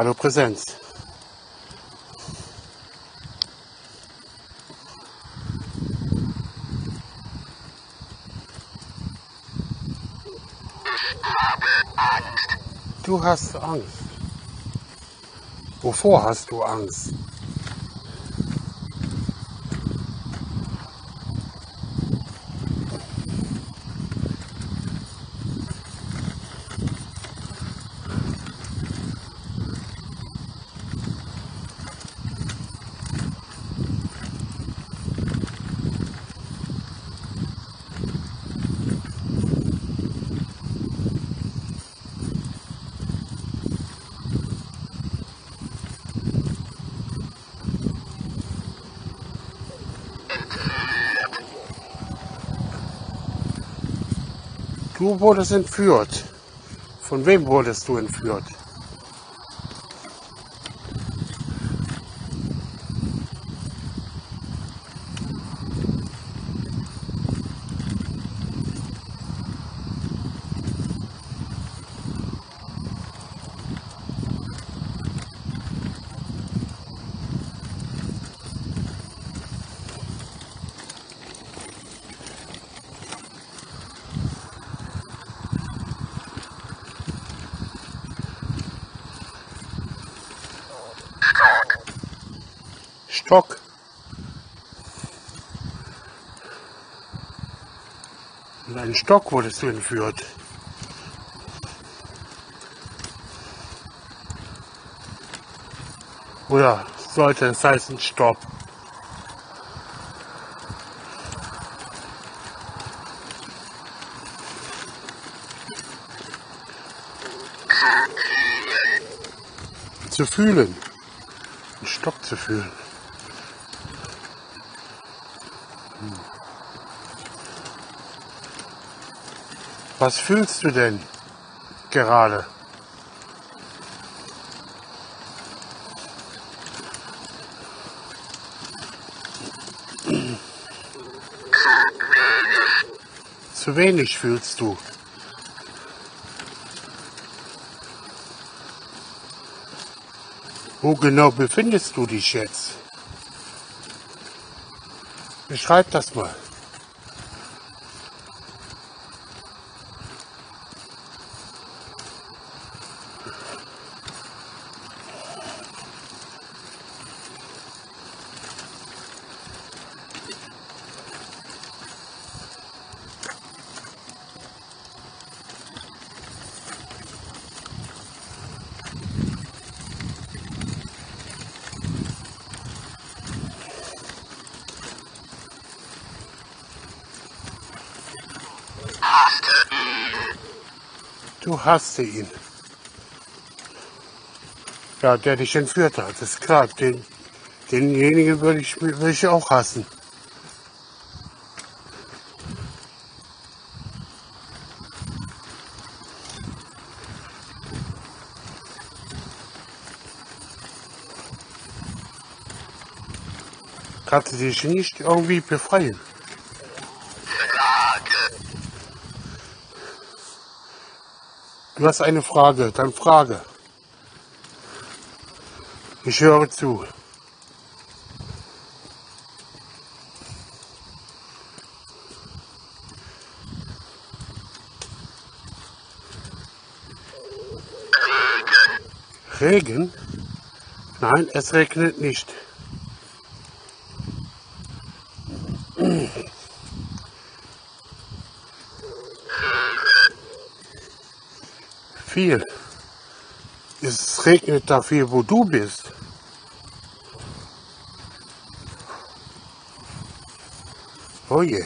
Hallo Präsenz. Du hast Angst. Wovor hast du Angst? Du wurdest entführt. Von wem wurdest du entführt? Stock. In einen Stock wurdest du entführt. Oder sollte es heißen Stopp? Zu fühlen. Einen Stock zu fühlen. Was fühlst du denn gerade? Zu wenig fühlst du. Wo genau befindest du dich jetzt? Beschreib das mal. Du hasste ihn. Ja, der dich entführt hat, ist klar. Denjenigen würde ich auch hassen. Kannst du dich nicht irgendwie befreien? Du hast eine Frage, dann frage. Ich höre zu. Regen? Nein, es regnet nicht. Viel. Es regnet da viel, wo du bist. Oh je.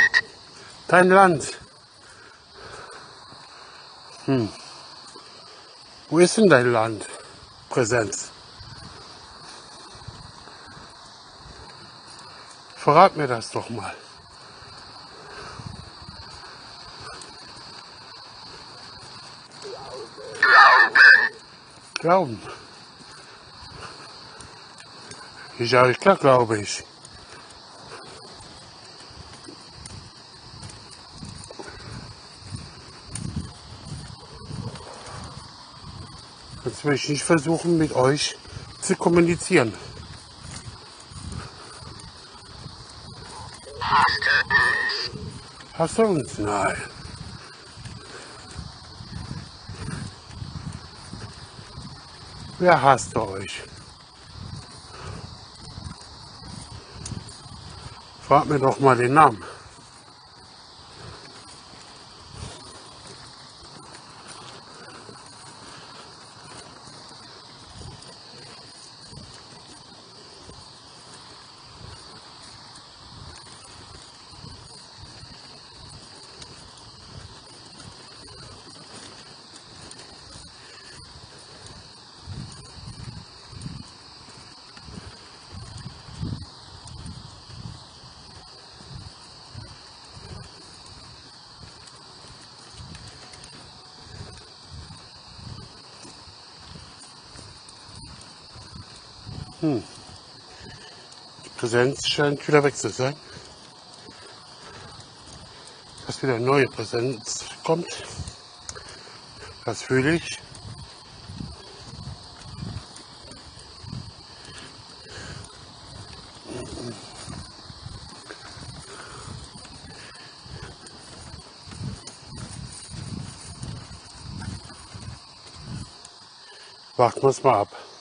Dein Land. Wo ist denn dein Land? Präsenz. Verrat mir das doch mal. Glauben. Ich sage, klar glaube ich. Jetzt will ich nicht versuchen, mit euch zu kommunizieren. Hast du uns? Nein. Wer hasst euch? Frag mir doch mal den Namen. Die Präsenz scheint wieder weg zu sein. Dass wieder eine neue Präsenz kommt. Das fühle ich. Warten wir es mal ab.